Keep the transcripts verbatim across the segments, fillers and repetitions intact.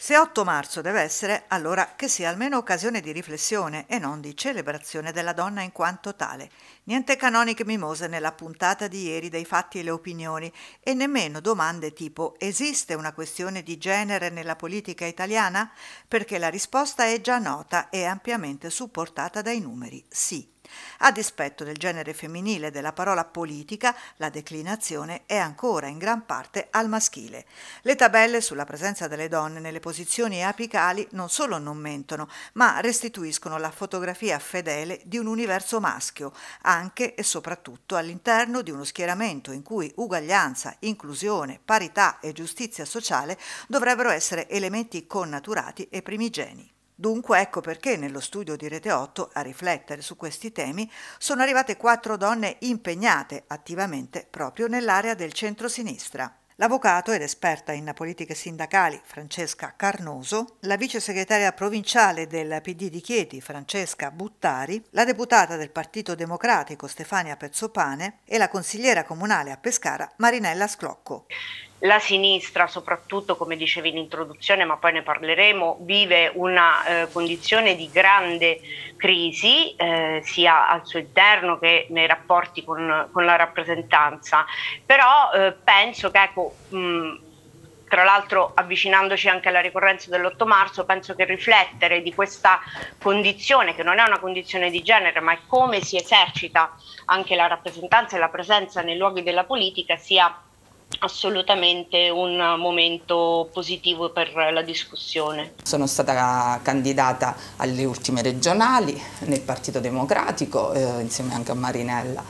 Se otto marzo deve essere, allora che sia almeno occasione di riflessione e non di celebrazione della donna in quanto tale. Niente canoniche mimose nella puntata di ieri dei fatti e le opinioni e nemmeno domande tipo esiste una questione di genere nella politica italiana? Perché la risposta è già nota e ampiamente supportata dai numeri, sì. A dispetto del genere femminile della parola politica, la declinazione è ancora in gran parte al maschile. Le tabelle sulla presenza delle donne nelle posizioni apicali non solo non mentono, ma restituiscono la fotografia fedele di un universo maschio, anche e soprattutto all'interno di uno schieramento in cui uguaglianza, inclusione, parità e giustizia sociale dovrebbero essere elementi connaturati e primigeni. Dunque ecco perché nello studio di Rete otto a riflettere su questi temi sono arrivate quattro donne impegnate attivamente proprio nell'area del centro-sinistra. L'avvocato ed esperta in politiche sindacali Francesca Carnoso, la vice segretaria provinciale del P D di Chieti Francesca Buttari, la deputata del Partito Democratico Stefania Pezzopane e la consigliera comunale a Pescara Marinella Sclocco. La sinistra, soprattutto come dicevi in introduzione, ma poi ne parleremo, vive una eh, condizione di grande crisi, eh, sia al suo interno che nei rapporti con, con la rappresentanza. Però eh, penso che, ecco, mh, tra l'altro avvicinandoci anche alla ricorrenza dell'otto marzo, penso che riflettere di questa condizione, che non è una condizione di genere, ma è come si esercita anche la rappresentanza e la presenza nei luoghi della politica, sia assolutamente un momento positivo per la discussione. Sono stata candidata alle ultime regionali nel Partito Democratico, eh, insieme anche a Marinella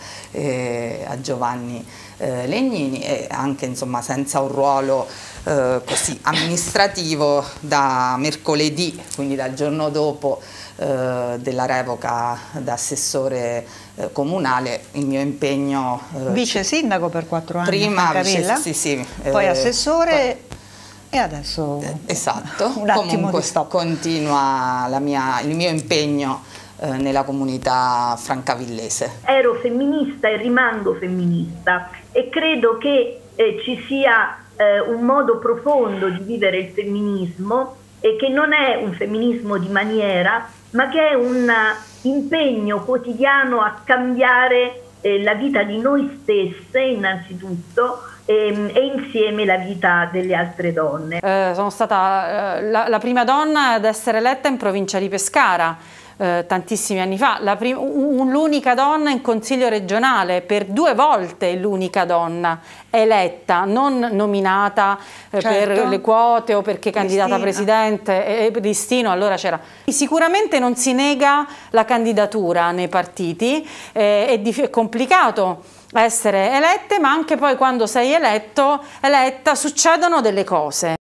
e a Giovanni eh, Legnini, e anche insomma senza un ruolo eh, così amministrativo da mercoledì, quindi dal giorno dopo eh, della revoca da assessore eh, comunale. Il mio impegno eh, vice sindaco per quattro anni prima a vice, sì, sì, poi eh, assessore poi, e adesso esatto, un attimo comunque di stop. Continua la mia, il mio impegno eh, nella comunità francavillese. Ero femminista e rimango femminista e credo che eh, ci sia eh, un modo profondo di vivere il femminismo e che non è un femminismo di maniera, ma che è un impegno quotidiano a cambiare eh, la vita di noi stesse innanzitutto e, e insieme la vita delle altre donne. Eh, sono stata eh, la, la prima donna ad essere eletta in provincia di Pescara eh, tantissimi anni fa, l'unica donna in consiglio regionale, per due volte l'unica donna eletta, non nominata eh, certo. per le quote o perché candidata a presidente e, e listino, allora c'era. Sicuramente non si nega la candidatura nei partiti, eh, è, è complicato essere elette, ma anche poi quando sei eletto, eletta succedono delle cose.